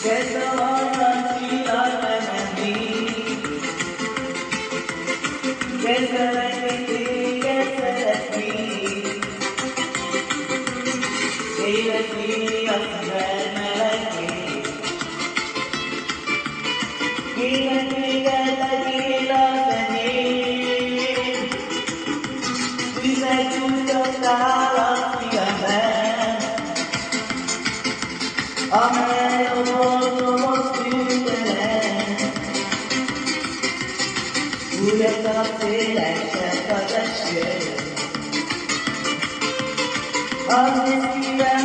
Amely a boldogos tűzelen, újat a szélesebb az eső. Az szívem